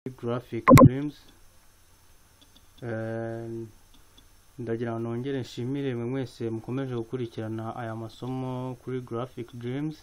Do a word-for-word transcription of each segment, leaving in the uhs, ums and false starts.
Graphic Dreams. Ndagira ngo nongere nshimire mwe mwese mukomeje gukurikirana aya masomo kuri Graphic Dreams.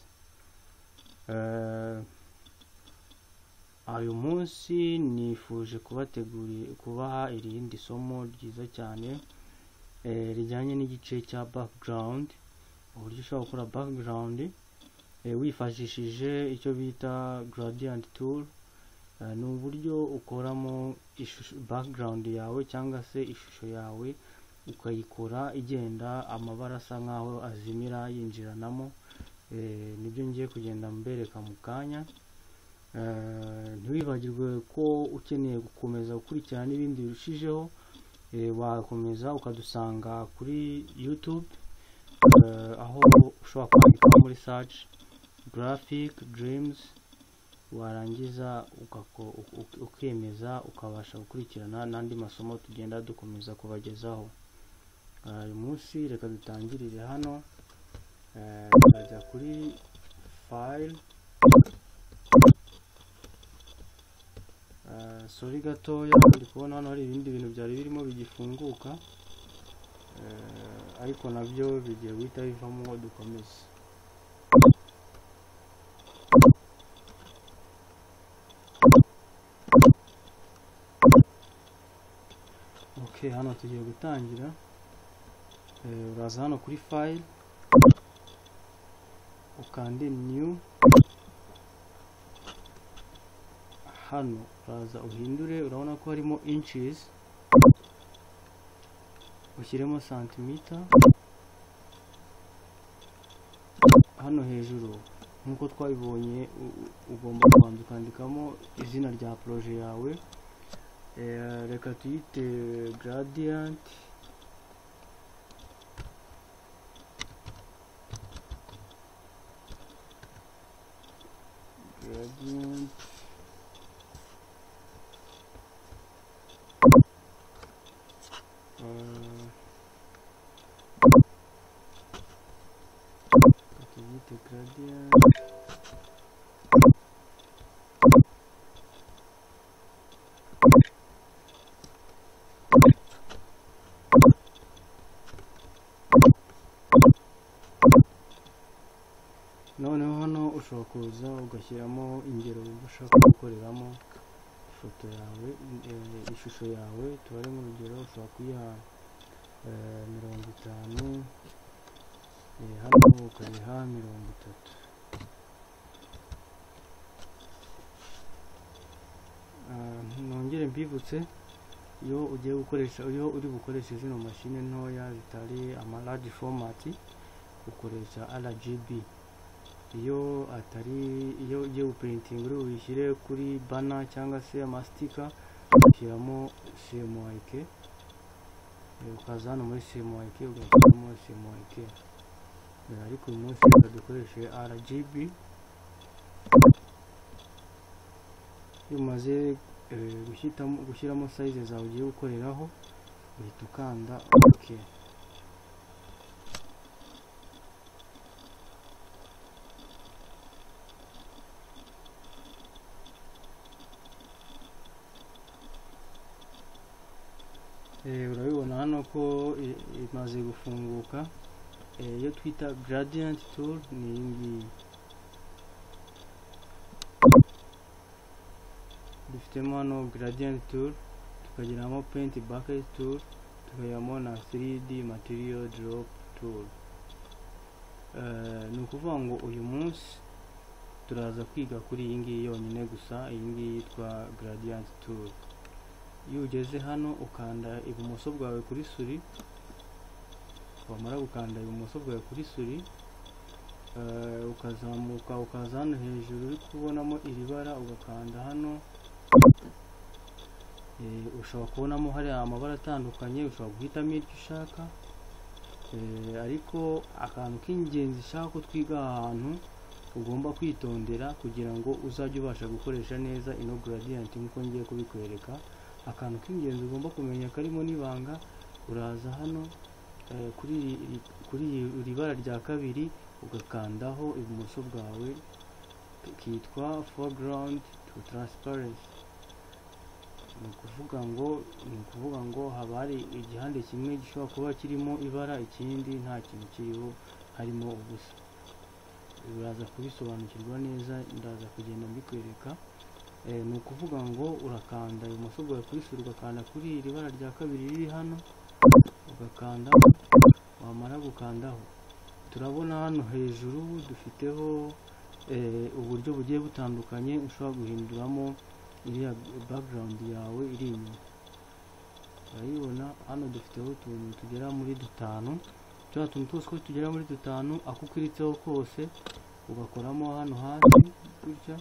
Uyu munsi nifuje kubategurira kubaha irindi somo ryiza cyane rijyanye n'igice cya background, uburyo ushobora gukora background wifashishije icyo bita gradient tool. Ni uburyo ukoramo ishusho background yawe cyangwa se ishusho yawe ukayikora igenda amabara asa nkaho azimira yinjiranamo. Nibyo ngiye kugenda mbereka mu kanya. Ntiwibagirwe ko ukeneye gukomeza gukurikirana n'ibindi birushijeho, wakomeza ukadusanga kuri YouTube, aho ushobora kwandika muri search Graphic Dreams, warangiza ukemeza ukabasha gukurikirana n'andi masomo tugenda dukomeza kubagezaho. Uyu munsi reka dutangirire hano. Turajya kuri file. Sorry gatoya, ndi kubona hano hari ibindi bintu byari birimo bigifunguka, ariko nabyo bigiye guhita bivamo ngo dukomeze. Okay, hano tugiye gutangira. Uraza hano kuri file, ukande new. Hano uraza uhindure, urabona ko harimo inches, ushyiremo centimeter. Hano hejuru nkuko twabibonye ugomba kubanza ukandikamo izina rya projet yawe. Reka tuyite gradient. Gradient uh, tuyite gradient noneho hano ushobora kuza ugashyiramo ingero ushaka gukoreramo ifoto yawe, ishusho yawe. Tubare mu rugero ushobora kuyiha mirongo itanu, hano ukayiha mirongo itatu. Nongere mbibutse, iyo ugiye gukoresha iyo uri bukoreshe zino mashine ntoya zitari ama large format, ukoresha R G B. Iyo atari iyo ugiye guprinting uri wishyire kuri banner cyangwa se ama sticker, ushyiramo C M Y K. Ukaza hano muri C M Y K ugashyiramo C M Y K. Ariko uyu munsi dukoreshe R G B. Iyo umaze gushyitamo gushyiramo size zawe ugiye gukoreraho, uhita ukanda OK. Urabibona hano ko imaze gufunguka. Iyo twita gradient tool ni iyi ngiyi. Dufitemo hano gradient tool, tukagiramo paint bucket tool, tukagiramo na three D material drop tool. Ni ukuvuga ngo uyu munsi turaza kwiga kuri iyi ngiyi yonyine gusa. Iyi ngiyi yitwa gradient tool. Iyo ugeze hano ukanda ibumoso bwawe kuri suri, wamara gukanda ibumoso bwawe kuri suri, ukazamuka ukaza hano hejuru uri kubonamo iri bara, ugakanda hano. Ushobora kubonamo hari amabara atandukanye, ushobora guhitamo icyo ushaka. Ariko akantu k'ingenzi ushaka ko twiga ahantu ugomba kwitondera kugira ngo uzajye ubasha gukoresha neza ino gradient nkuko ngiye kubikwereka. Akantu k'ingenzi ugomba kumenya karimo n'ibanga, uraza hano kuri kuri iri bara rya kabiri ugakandaho ibumoso bwawe, kitwa foreground to transparency. ni ukuvuga ngo ni ukuvuga ngo haba hari igihande kimwe gishobora kuba kirimo ibara, ikindi nta kintu kiriho, harimo ubusa. Uraza kubisobanukirwa neza, ndaza kugenda mbikwereka. E, ni ukuvuga ngo urakanda ibumoso bwawe kuri suri, ugakanda kuri iri bara rya kabiri riri hano, ugakanda. Wamara gukandaho, turabona hano hejuru dufiteho e, uburyo bugiye butandukanye ushobora guhinduramo iriya background yawe iri inyuma. Urayibona hano dufiteho utuntu tugera muri dutanu. Twa tuntu twose ko tugera muri dutanu, ako ukiritseho kose ugakoramo hano hasi gutya,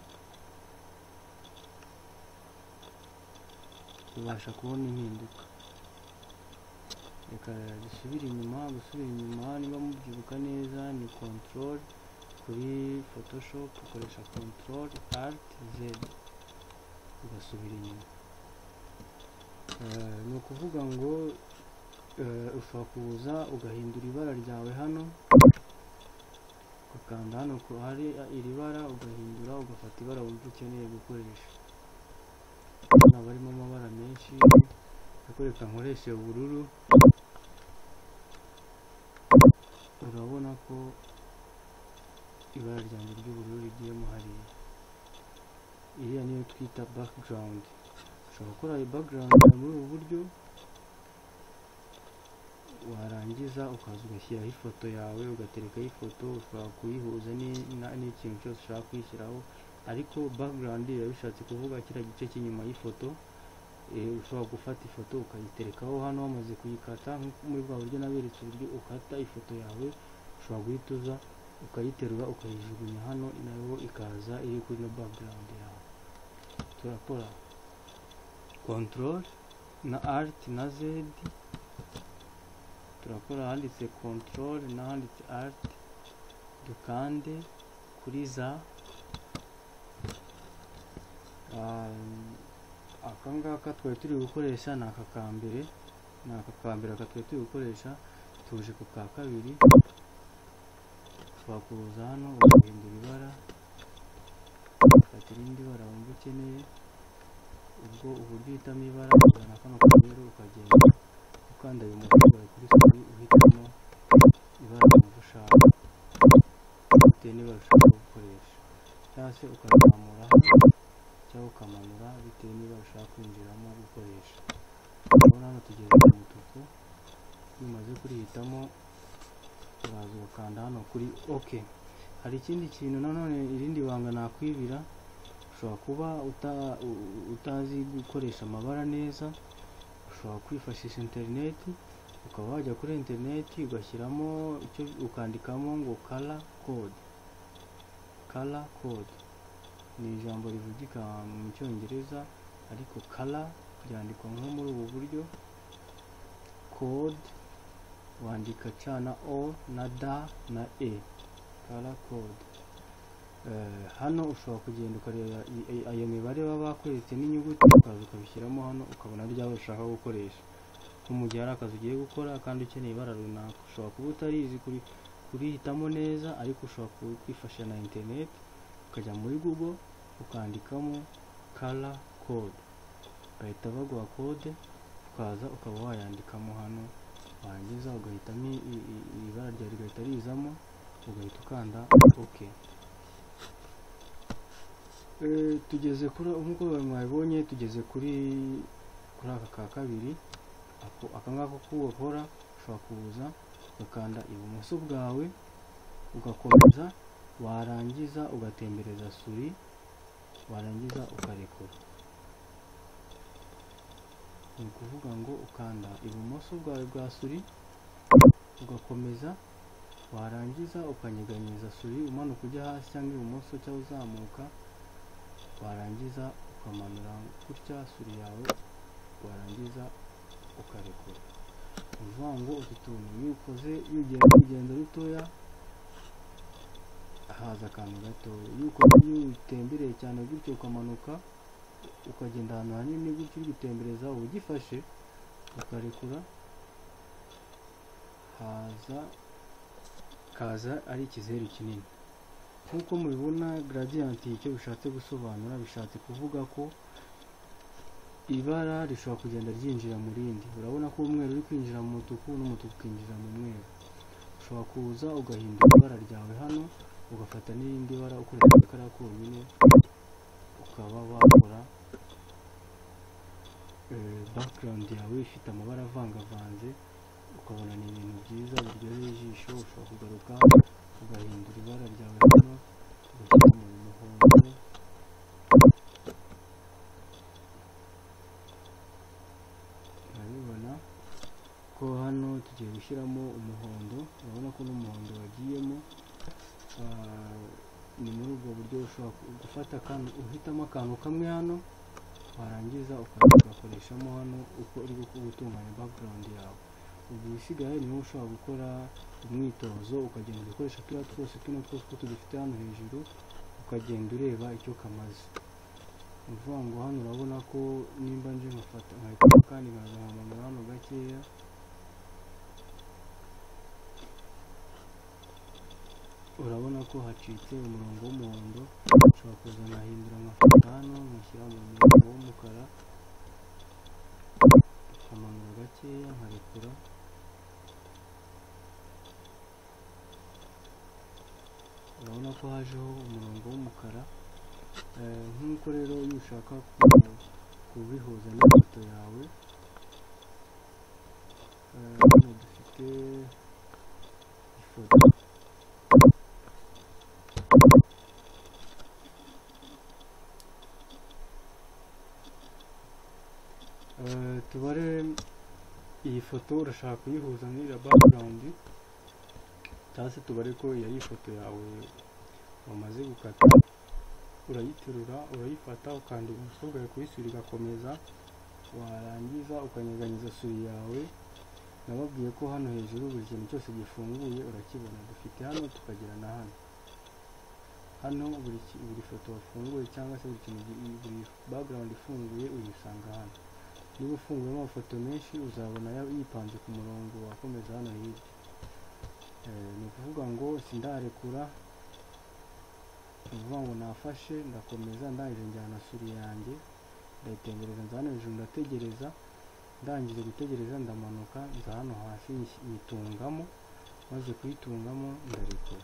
ubasha kubona impinduka. Reka dusubire inyuma. Gusubira inyuma, niba mubyibuka neza, ni control kuri Photoshop, ukoresha control alt z ugasubira inyuma. Uh, ni ukuvuga ngo uh, ushobora kuza ugahindura ibara ryawe hano, ugakanda hano ko hari iri bara, ugahindura, ugafata ibara wumva ukeneye gukoresha. Hano barimo amabara menshi, akoreka nkoreshe ubururu. Urabona ko ibara ryanjye ry'ubururu rigiyemo hariya. Iriya niyo twita background. Ushobora gukora iyi background muri ubu buryo, warangiza ukaza ugashyiraho ifoto yawe, ugaterekaho ifoto. Ushobora kuyihuza n'ikintu cyose ushaka kuyishyiraho, ariko background biba bishatse kuvuga kiriya gice cy'inyuma y'ifoto. E, ushobora gufata ifoto ukayiterekaho hano wamaze kuyikata, muri bwa buryo naberetse uburyo ukata ifoto yawe. Ushobora guhita uza ukayiterura ukayijugunya hano, nayo ikaza iri kuri no background yawe. Turakora control na alt na z, turakora handitse control na handitse alt, dukande kuri za. um, aka ngaka twari turi gukoresha ni aka kambere, ni aka kambere aka twari turi gukoresha. Tuje ku ka kabiri, ushobora kuza hano ugahindura ibara, ugafata irindi bara wumva ukeneye. Ubwo uburyo uhitamo ibara, uzana kano kabero ukagenda ukanda ibumoso bwawe kuri suri, uhitamo ibara wumva ushaka bitewe n'ibara ushaka gukoresha, cyangwa se ukazamura hano cyangwa ukamanura bitewe n'ibara ushaka kwinjiramo gukoresha. Urabona hano tugeze ku mutuku. Iyo umaze kurihitamo, uraza ugakanda hano kuri OK. Hari ikindi kintu nanone, irindi banga nakwibira. Ushobora kuba uta, utazi gukoresha amabara neza, ushobora kwifashisha internet. Ukaba wajya kuri internet ugashyiramo icyo, ukandikamo ngo color code. Color code ni ijambo rivugika mu cyongereza, ariko color byandikwa nko muri ubu buryo. Code wandika c na o na d na e, color code. Uh, hano ushobora kugenda ukareba ayo mibare baba bakweretse n'inyuguti, ukaza ukabishyiramo hano, ukabona ryabo ushaka gukoresha. Nko mu gihe hari akazi ugiye gukora kandi ukeneye ibara runaka, ushobora kuba utarizi kuri kurihitamo neza, ariko ushobora kwifashisha na internet, ukajya muri Google ukandikamo color code, bahita baguha code, ukaza ukaba wayandikamo hano, warangiza ugahitamo ibara ryawe rigahita rizamo, ugahita ukanda OK. E, tugeze kuri, nk'uko mwabibonye, tugeze kuri kuri aka ka kabiri. Ako aka ngako kugakora, ushobora kuza ugakanda ibumoso bwawe ugakomeza, warangiza ugatembereza suri, warangiza ukarekura. Ni ukuvuga ngo ukanda ibumoso bwawe bwa suri ugakomeza, warangiza ukanyeganyeza suri umanuka ujya hasi cyangwa ibumoso cyangwa uzamuka, warangiza ukamanura gutya suri yawe, warangiza ukarekura. Ni ukuvuga ngo utu tuntu iyo ukoze, iyo ugiye kugenda rutoya haza akantu gatoya. Iyo ukoze, iyo utembereye cyane gutyo ukamanuka ukagenda ahantu hanini gutyo uri gutembereza, uba ugifashe ukarekura, haza kaza ari ikizeru kinini. Nk'uko mubibona gradient icyo bishatse gusobanura, bishatse kuvuga ko ibara rishobora kugenda ryinjira mu rindi. Urabona ko umweru uri kwinjira mu mutuku n'umutuku ukinjira mu mweru. Ushobora kuza ugahindura ibara ryawe hano, ugafata n'irindi bara ukoresheje kariya konyine, ukaba wakora background yawe ifite amabara avangavanze, ukabona ni ibintu byiza biryoheye ijisho. Ushobora kugaruka ugahindura ibara ryawe hano, ugashyira mu muhondo, urabibona ko hano tugiye gushyiramo umuhondo. Urabona ko n'umuhondo wagiyemo. Ni muri ubwo buryo ushobora gufata akantu, uhitamo akantu kamwe hano, warangiza ugakoreshamo hano uko uri gutunganya background yawe. Ubu isigaye niho ushobora gukora umwitozo, ukagenda ukoresha turiya twose tuno twose tugifite hano hejuru, ukagenda ureba icyo kamaze. Ni ukuvuga ngo hano urabona ko nimba nje nkafata nkahita kandi nkazamanura hano gakeya, urabona ko hacitse umurongo w'umuhondo. Ushobora kuza nkahindura nkafata hano nkashyira mu murongo w'umukara, nkamanura gakeya nkarekura. Urabona ko hajeho umurongo w'umukara. Nk'uko rero iyo ushaka kubihuza n'ifoto yawe, hano dufite ifoto. Tubare iyi foto urashaka kuyihuza n'iriya background, cyangwa se tubare ko iyo ari ifoto yawe wamaze gukata. Urayiterura, urayifata, ukandika ubuso bwawe kuri suri igakomeza, warangiza ukanyeganyeza suri yawe. Nababwiye ko hano hejuru buri kintu cyose gifunguye urakibona. Dufite hano tukagira na hano. Hano buri buri foto wafunguye cyangwa se buri kintu, buri background ifunguye uyisanga hano. Niba ufunguyemo amafoto menshi uzabona yipanze ku murongo wakomeza hano hirya. Ni ukuvuga ngo sindarekura, ni ukuvuga ngo nafashe ndakomeza, ndangije njyana suri yanjye ndayitengereza, nza hano hejuru ndategereza. Ndangije gutegereza ndamanuka nza hano hasi nyitungamo, maze kuyitungamo ndarekura.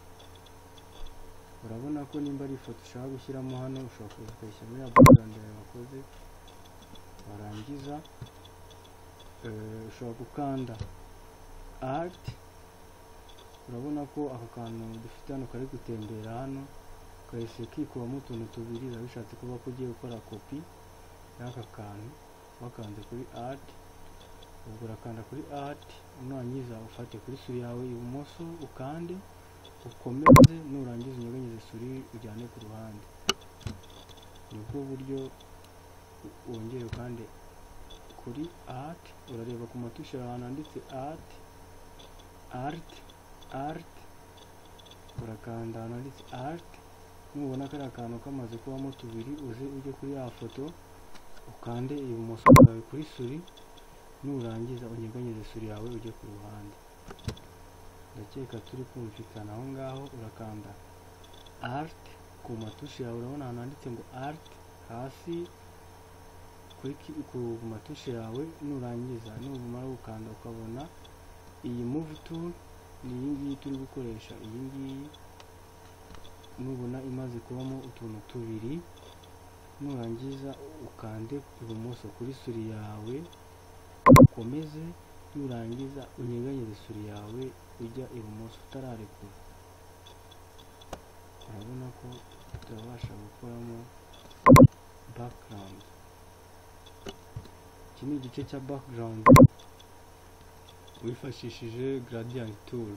Urabona ko nimba ari ifoto ushaka gushyiramo hano, ushobora kuza ukayishyira muri ya background yawe wakoze. Warangiza ushobora gukanda alt. Urabona ko aka kantu dufite hano kari gutembera hano, kahise kikubamo utuntu tubiri. Biba bishatse kuba ko ugiye gukora kopi y'aka kantu. Wakanze kuri alt, ubwo urakanda kuri alt, nurangiza ufate kuri suri yawe ibumoso ukande ukomeze, nurangiza unyeganyeze suri ujyane ku ruhande. Nibwo buryo. Wongere ukande kuri alt, urareba ku matushe ahantu handitse alt alt alt, urakanda ahantu handitse alt. Nubona kari akantu kamaze kubamo tubiri, uze ujye kuri ya foto ukande ibumoso bwawe kuri suri, nurangiza unyeganyeze suri yawe ujye ku ruhande. Ndakeka turi kumvikana aho ngaho. Urakanda alt ku matushe yawe, urabona ahantu handitse ngo alt hasi ku matushe yawe. Nurangiza nubumara gukanda ukabona iyi move tool, ni iyi ngiyi turi gukoresha. Iyi ngiyi nubona imaze kubamo utuntu tubiri, nurangiza ukande ibumoso kuri suri yawe ukomeze, nurangiza unyeganyeze suri yawe ujya ibumoso utararekura. Urabona ko turabasha gukoramo background. Iki ni igice cya background wifashishije gradient tool.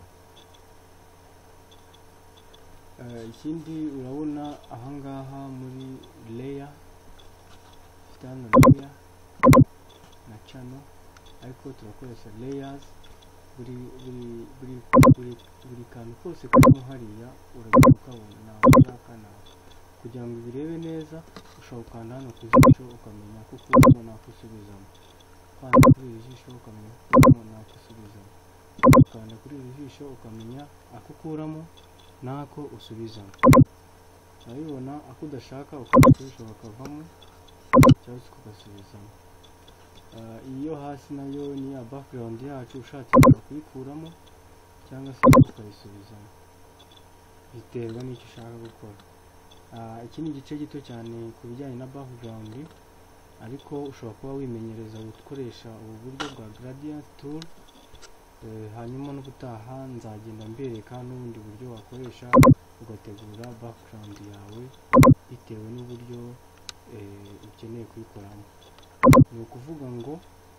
Ikindi urabona ahangaha muri layer, hano layer na channel, ariko turakoresha layers. Buri buri buri buri buri kantu kose karimo hariya uragenda ukabona nawe ushaka nawe. Kugira ngo ubirebe neza ushobora gukanda hano ku jisho ukamenya ko ukuramo n'ako usubizamo. Ukanda kuri iri jisho ukamenya ko ukuramo n'ako usubizamo. Ukanda kuri iri jisho ukamenya ako ukuramo n'ako usubizamo. Urabibona ako udashaka ukanda kuri jisho bakavamo, cyangwa se kugasubizamo. Uh, iyo hasi nayo ni ya background yacu, ushatse kuyikuramo cyangwa se ukayisubizamo, biterwa n'icyo ushaka gukora. Uh, iki ni igice gito cyane ku bijyanye na background, ariko ushobora kuba wimenyereza gukoresha ubu buryo bwa gradient tool. Uh, hanyuma n'ubutaha nzagenda mbereka n'ubundi buryo wakoresha ugategura background yawe bitewe n'uburyo uh, ukeneye kuyikoramo. Ni ukuvuga ngo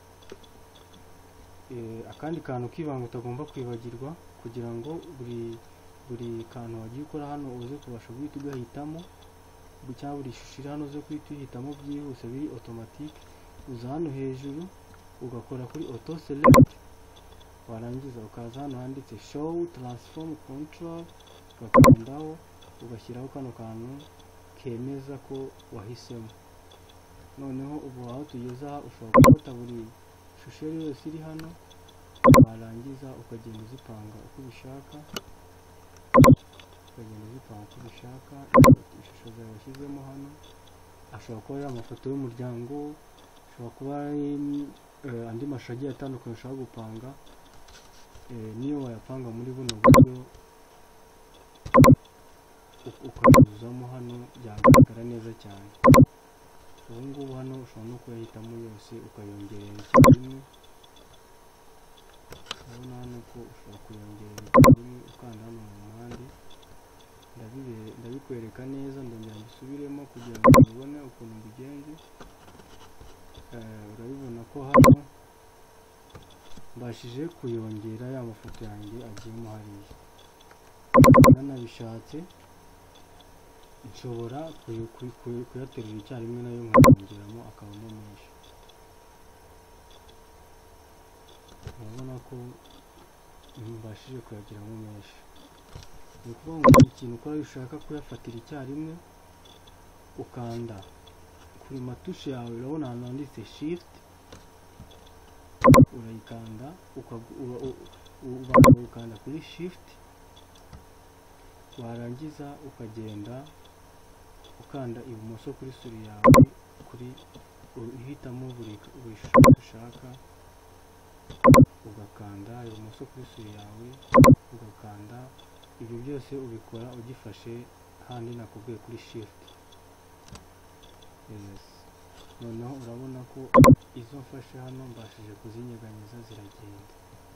uh, akandi kantu k'ibanga utagomba kwibagirwa, kugira ngo buri buri kantu wagiye ukora hano uze kubasha guhita ugahitamo, cyangwa buri shusho iri hano uze guhita uhitamo byihuse biri automatique. Uza hano hejuru ugakora kuri auto select, warangiza ukaza hano handitse show transform control, ugakandaho ugashyiraho kano kantu kemeza ko wahisemo. Noneho ubu aho tugeze aha, ushobora gufata buri shusho yose iri hano, warangiza ukagenda uzipanga uko ubishaka, ukagenda uzipanga uko ubishaka. Ishusho zawe washyizemo hano ashobora kuba ari amafoto y'umuryango, ashobora kuba ari uh, andi mashusho agiye atandukanye ushaka gupanga. Uh, niyo wayapanga muri buno buryo ukayuzamo hano, byagaragara neza cyane. Ubu ngubu hano ushobora no kuyahitamo yose ukayongerera icyarimwe. Urabona hano ko ushobora kuyongerera icyarimwe ukanda hano mu mpande. Ndabikwereka neza, ndongera mbisubiremo kugira ngo ubone ukuntu mbigenje. Uh, urabibona ko hano mbashije kuyongera ya mafoto yanjye agiyemo hariya. Nanabishatse nshobora kuyaterura icyarimwe nayo nkayongeramo akabamo menshi. Urabona ko mbashije kuyagiramo menshi. Ni ukuvuga ngo ikintu ukora iyo ushaka kuyafatira icyarimwe, ukanda kuri matushe yawe. Urabona ahantu handitse shift, urayikanda ubanza ukanda kuri shift, warangiza ukagenda ukanda ibumoso kuri suri yawe, kuri uhitamo buri buri shusho ushaka, ugakanda ibumoso kuri suri yawe, ugakanda. Ibi byose ubikora ugifashe handi nakubwiye kuri shift. Yes. Noneho urabona ko izo mfashe hano mbashije kuzinyeganyeza ziragenda.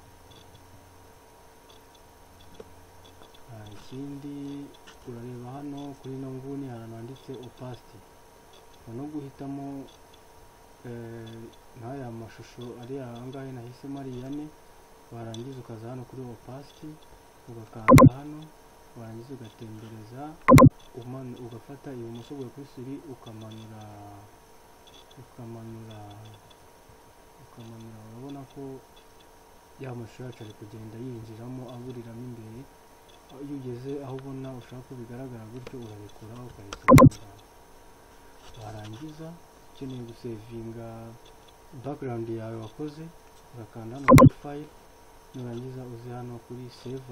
Uh, ikindi urareba hano kuri ino nguni ahantu handitse opacity, no guhitamo eh, nk'aya mashusho ari ahangahe nahisemo ari ane. Warangiza ukaza hano kuri opacity, ugakanda hano, warangiza ugatembereza, ugafata ibumoso bwawe kuri suri, ukamanura ukamanura ukamanura urabona ko ya mashusho yacu ari kugenda yinjiramo aburiramo imbere. Iyo ugeze aho ubona ushaka ko bigaragara gutyo, urabikuraho ukayisevinga. Warangiza ukeneye gusevinga background yawe wakoze, ugakanda hano kuri file, nurangiza uze hano kuri save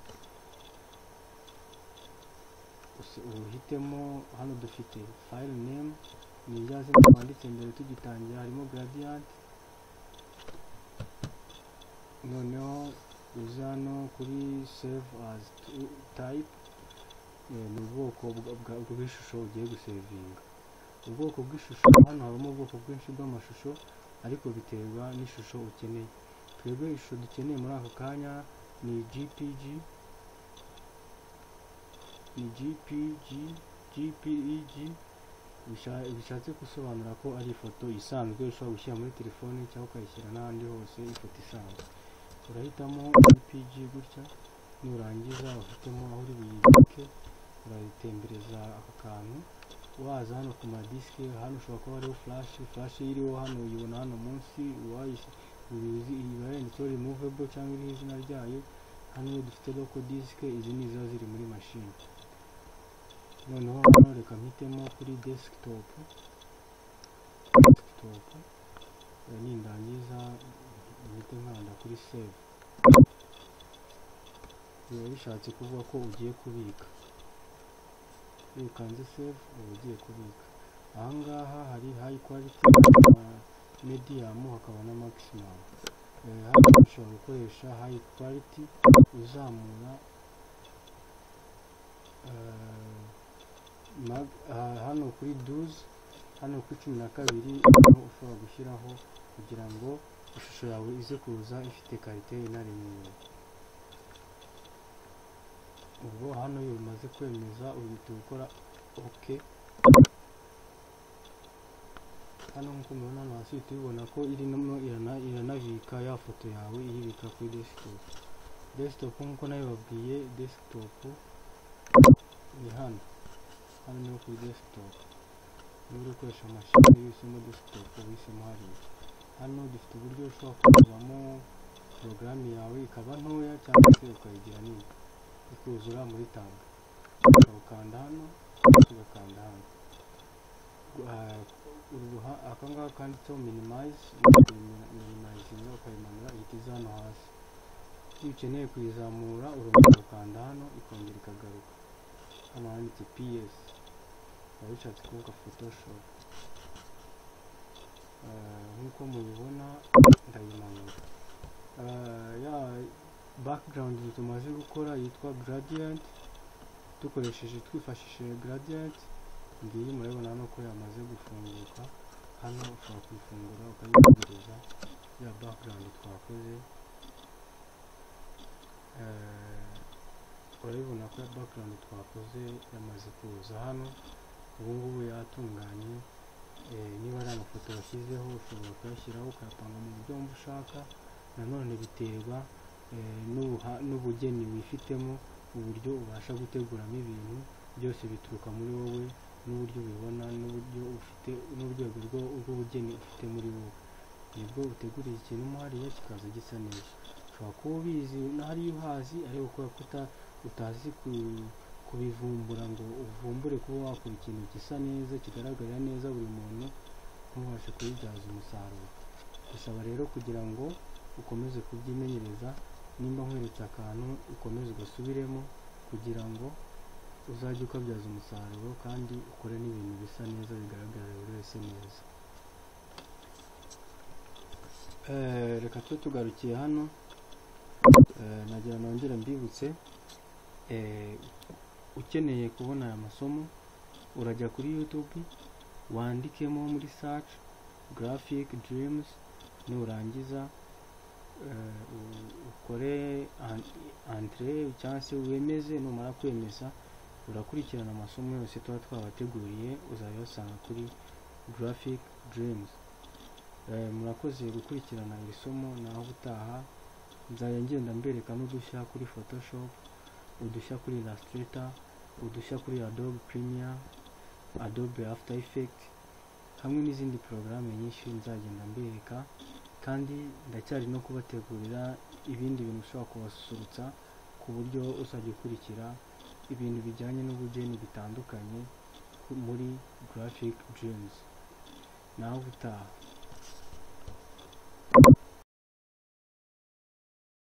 as, uhitemo hano dufite file name, ni rya zina twanditse mbere tugitangira, harimo gradient. Noneho uze hano kuri save as type, ni ubwoko bw'ishusho ugiye gusevinga. Ubwoko bw'ishusho hano habamo ubwoko bwinshi bw'amashusho, ariko biterwa n'ishusho ukeneye. Twebwe ishusho dukeneye muri aka kanya ni jpg, ni jpg jpeg. Bishatse gusobanura ko ari ifoto isanzwe ushobora gushyira muri telefone cyangwa ukayishyira n'ahandi hose, ifoto isanzwe. Urahitamo jpg gutya, nurangiza ufitemo aho uri buyibike, urayitembereza aka kantu. Waza hano ku madiske, hano ushobora kuba hariho flash, flash iriho hano uyibona hano munsi, iba yanditseho removable cyangwa iriho izina ryayo. Hano iyo dufite local disk, izi ni ziba ziri muri machine. Noneho hano reka mpitemo kuri desktop, desktop nindangiza mpite nkanda kuri save. Biba bishatse kuvuga ko ugiye kubika. Iyo ukanze save uba ugiye kubika. ahangaha hari high quality, uh, medium hakaba na maximum. Uh, hano ushobora gukoresha high quality uzamura uh, mag, uh, hano kuri douze, hano kuri cumi na kabiri ushobora gushyiraho kugira ngo ishusho yawe ize kuza ifite karite inaremereye. ubwo hano iyo umaze kwemeza uhita gukora ok. hano nkuko mubona hano hasi uhita ubibona ko irimo iranabika ya foto yawe iyibika kuri desktop. Desktop nkuko nayo babwiye, desktop ni hano hano niho kuri desktop. niba uri gukoresha mashini uhisemo desktop uhisemo hariya. hano dufite uburyo ushobora kuzamo porogaramu yawe ikaba ntoya cyangwa se ukayigira nini ikuzura muri tab. ukanda hano ugakanda hano, aka ngaka kanditseho minimize, minimizinga ukayimanura ihita iza hano hasi. iyo ukeneye kuyizamura urongera ukanda hano ikongera ikagaruka. hano handitse ps biba bishatse kuvuga photoshop. nkuko mubibona ndayimanura. ya background tumaze gukora yitwa gradient, dukoresheje twifashishije gradient. ngiyi murabibona hano ko yamaze gufunguka. hano ushobora kuyifungura ukayitegereza ya background twakoze. urabibona ko ya background twakoze yamaze kuza hano. ubungubu yatunganye. niba ari amafoto washyizeho ushobora kuyashyiraho ukayapanga mu buryo wumva ushaka. nanone biterwa n'ubugeni wifitemo, uburyo ubasha guteguramo ibintu byose bituruka muri wowe n'uburyo ubibona n'uburyo ufite n'urwego rw'ubugeni ufite muri wowe. nibwo utegurira ikintu mo hariya kikaza gisa neza. ushobora kuba ubizi hariya uhazi ariko kubera ko utazi kubivumbura ngo uvumbure kuba wakora ikintu gisa neza kigaragarira neza buri muntu ntubashe kubibyaza umusaruro. bisaba rero kugira ngo ukomeze kubyimenyereza. nimba nkweretse akantu ukomeze ugasubiremo kugira ngo uzajye ukabyaza umusaruro kandi ukore n'ibintu bisa neza bigaragarira buri wese neza. reka tube tugarukiye hano. nagira nongere mbibutse, ukeneye kubona aya masomo urajya kuri YouTube wandikemo muri search graphic dreams, nurangiza ukore entrée cyangwa se wemeze. numara kwemeza urakurikirana amasomo yose tuba twabateguriye uzayasanga kuri graphic dreams. murakoze gukurikirana iri somo, naho ubutaha nzajya ngenda mbereka n'udushya kuri Photoshop, udushya kuri Illustrator, udushya kuri Adobe Premiere, Adobe After Effects hamwe n'izindi porogaramu nyinshi nzagenda mbereka. kandi ndacyari no kubategurira ibindi bintu ushobora kubasusurutsa ku buryo uzajya ukurikira ibintu bijyanye n'ubugeni bitandukanye muri Graphic Dreams. naho ubutaha.